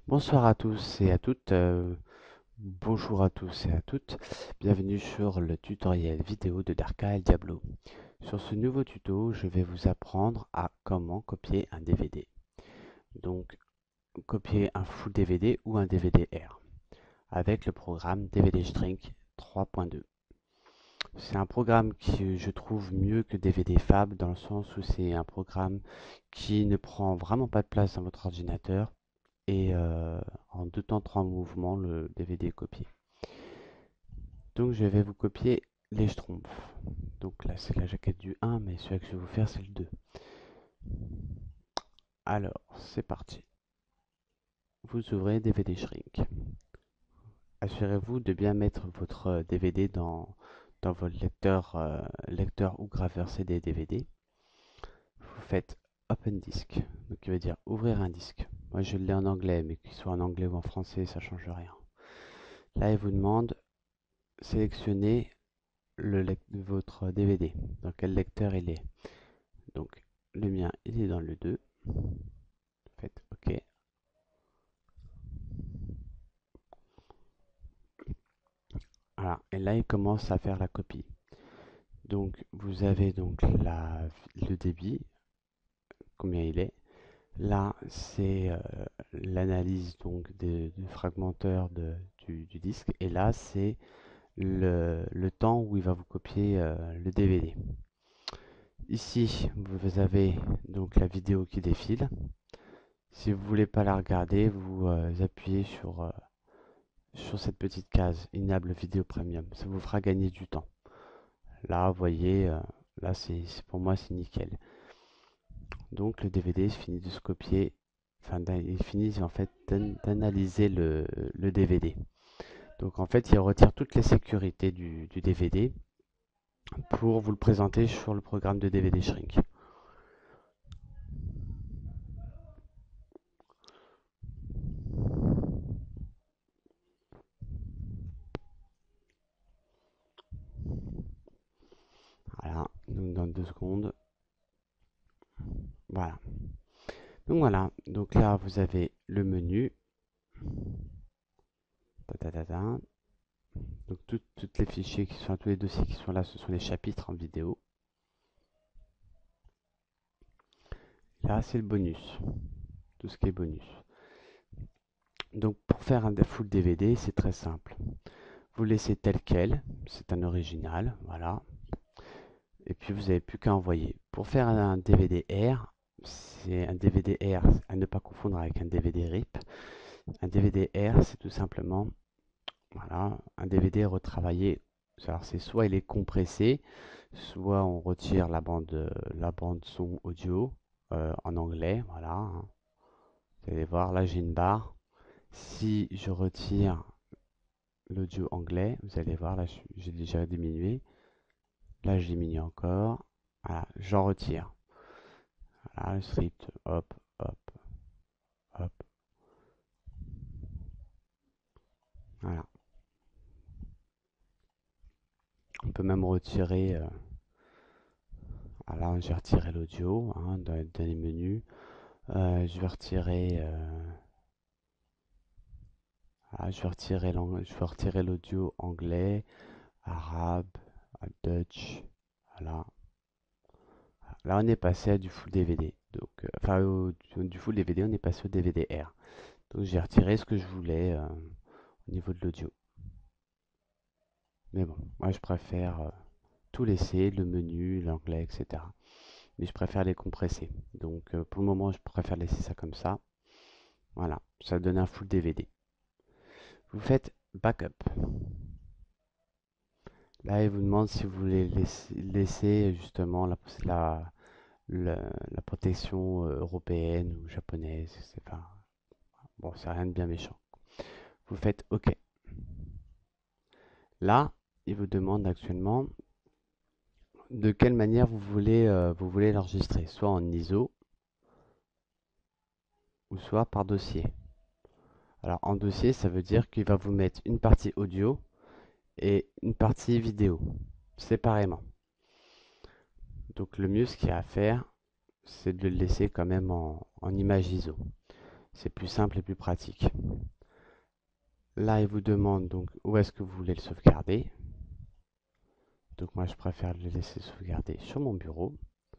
Bonsoir à tous et à toutes, bonjour à tous et à toutes, bienvenue sur le tutoriel vidéo de Darka El Diablo. Sur ce nouveau tuto, je vais vous apprendre à comment copier un DVD. Donc, copier un full DVD ou un DVD-R avec le programme DVD Shrink 3.2. C'est un programme qui je trouve mieux que DVD Fab dans le sens où c'est un programme qui ne prend vraiment pas de place dans votre ordinateur et en 2 temps 3 mouvements le DVD est copié. Donc je vais vous copier les schtroumpfs. Donc là c'est la jaquette du 1 mais celui que je vais vous faire c'est le 2. Alors c'est parti. Vous ouvrez DVD Shrink. Assurez-vous de bien mettre votre DVD dans votre lecteur ou graveur CD DVD. Vous faites Open Disk, donc qui veut dire ouvrir un disque. Moi je l'ai en anglais mais qu'il soit en anglais ou en français ça change rien. Là il vous demande sélectionnez votre DVD, dans quel lecteur il est. Donc le mien, il est dans le 2. Faites OK. Voilà. Et là, il commence à faire la copie. Donc vous avez donc le débit, combien il est. Là, c'est l'analyse donc du fragmenteur du disque. Et là, c'est le temps où il va vous copier le DVD. Ici, vous avez donc la vidéo qui défile. Si vous voulez pas la regarder, vous appuyez sur cette petite case Enable Vidéo Premium. Ça vous fera gagner du temps. Là, vous voyez, là pour moi c'est nickel. Donc le DVD finit de se copier, enfin il finit en fait d'analyser le DVD. Donc en fait, il retire toutes les sécurités du DVD pour vous le présenter sur le programme de DVD Shrink. Voilà, donc dans 2 secondes. Voilà. Donc voilà, donc là vous avez le menu. Ta, ta, ta, ta. Donc toutes les fichiers qui sont, tous les dossiers qui sont là, ce sont les chapitres en vidéo. Là, c'est le bonus, tout ce qui est bonus. Donc pour faire un full DVD, c'est très simple. Vous laissez tel quel, c'est un original, voilà. Et puis vous n'avez plus qu'à envoyer. Pour faire un DVD R, c'est un DVD R à ne pas confondre avec un DVD RIP. Un DVD R, c'est tout simplement, voilà, un DVD retravaillé. Alors c'est soit il est compressé, soit on retire la bande son audio en anglais, voilà, hein. Vous allez voir, là j'ai une barre. Si je retire l'audio anglais, vous allez voir, là j'ai déjà diminué. Là je diminue encore. Voilà, j'en retire. Voilà, le script, hop, hop, hop. Voilà. On peut même retirer. Voilà, j'ai retiré l'audio hein, dans les menus. Je vais retirer. Voilà, je vais retirer l'audio anglais, arabe, Dutch. Voilà. Là, on est passé à du full DVD. Donc, enfin, du full DVD, on est passé au DVD R. Donc, j'ai retiré ce que je voulais au niveau de l'audio. Mais bon, moi, je préfère tout laisser, le menu, l'anglais, etc. Mais je préfère les compresser. Donc, pour le moment, je préfère laisser ça comme ça. Voilà, ça donne un full DVD. Vous faites backup. Là, il vous demande si vous voulez laisser justement la protection européenne ou japonaise. C'est pas, bon, c'est rien de bien méchant. Vous faites OK. Là, il vous demande actuellement de quelle manière vous voulez l'enregistrer, soit en ISO ou soit par dossier. Alors en dossier, ça veut dire qu'il va vous mettre une partie audio et une partie vidéo séparément. Donc le mieux, ce qu'il y a à faire, c'est de le laisser quand même en image ISO. C'est plus simple et plus pratique. Là, il vous demande donc où est-ce que vous voulez le sauvegarder. Donc moi, je préfère le laisser sauvegarder sur mon bureau.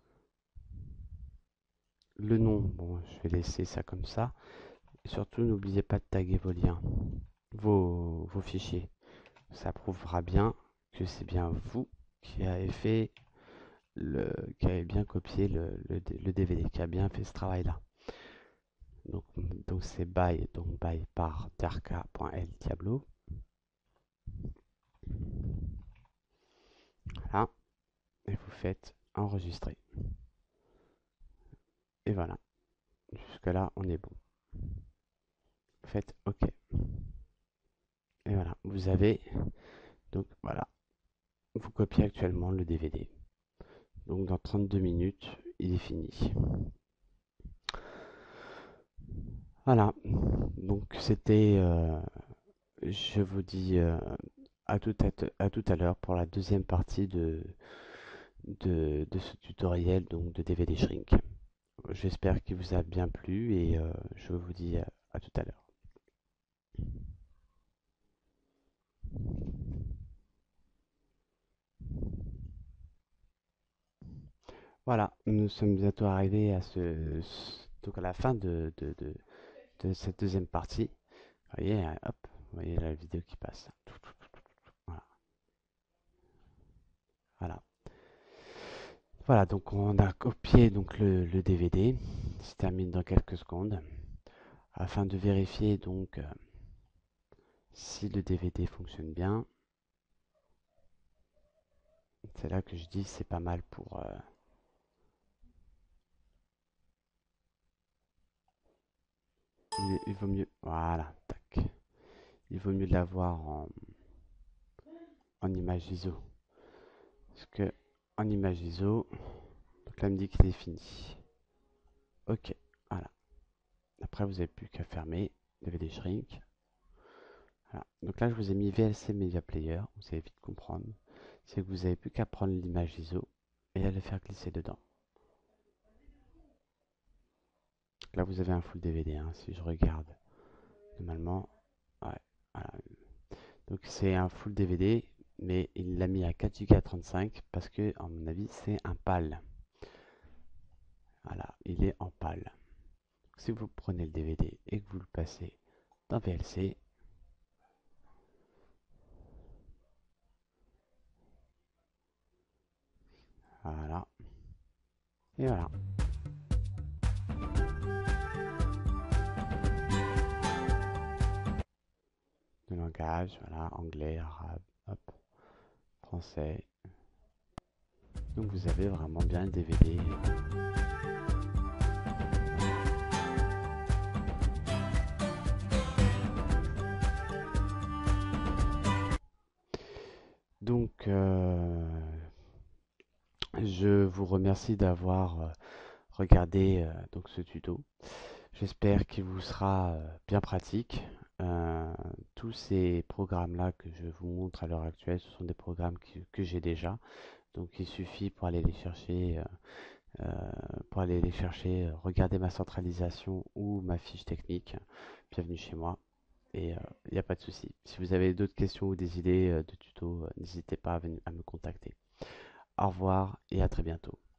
Le nom, bon, je vais laisser ça comme ça. Et surtout, n'oubliez pas de taguer vos liens, vos fichiers. Ça prouvera bien que c'est bien vous qui avez fait qui avez bien copié le DVD, qui a bien fait ce travail-là. Donc, donc c'est by par terka.ldiablo. Voilà. Et vous faites enregistrer. Et voilà. Jusque là, on est bon. Vous faites OK. Et voilà. Vous avez, donc voilà. Vous copiez actuellement le DVD. Donc dans 32 minutes, il est fini. Voilà. Donc c'était, je vous dis à tout à l'heure pour la deuxième partie de ce tutoriel donc de DVD Shrink. J'espère qu'il vous a bien plu et je vous dis à tout à l'heure. Voilà, nous sommes bientôt arrivés à donc à la fin de cette deuxième partie. Vous voyez, hop, vous voyez la vidéo qui passe. Voilà, voilà. Voilà, donc on a copié donc le DVD. Il se termine dans quelques secondes afin de vérifier donc si le DVD fonctionne bien. C'est là que je dis c'est pas mal pour il vaut mieux voilà, tac. Il vaut mieux l'avoir en image ISO. Parce que en image ISO, donc là il me dit qu'il est fini. Ok, voilà. Après vous n'avez plus qu'à fermer DVD Shrink. Voilà. Donc là je vous ai mis VLC Media Player, vous allez vite comprendre. C'est que vous n'avez plus qu'à prendre l'image ISO et à le faire glisser dedans. Donc là vous avez un full DVD, hein, si je regarde. Normalement, ouais, voilà. Donc c'est un full DVD, mais il l'a mis à 4 Go 35 parce que, à mon avis, c'est un PAL. Voilà, il est en PAL. Si vous prenez le DVD et que vous le passez dans VLC, voilà, et voilà. Le langage, voilà, anglais, arabe, hop, français. Donc vous avez vraiment bien le DVD. Donc je vous remercie d'avoir regardé donc ce tuto. J'espère qu'il vous sera bien pratique. Euh, Tous ces programmes-là que je vous montre à l'heure actuelle, ce sont des programmes que j'ai déjà. Donc il suffit pour aller les chercher, regarder ma centralisation ou ma fiche technique. Bienvenue chez moi. Et il n'y a pas de souci. Si vous avez d'autres questions ou des idées de tuto, n'hésitez pas à me contacter. Au revoir et à très bientôt.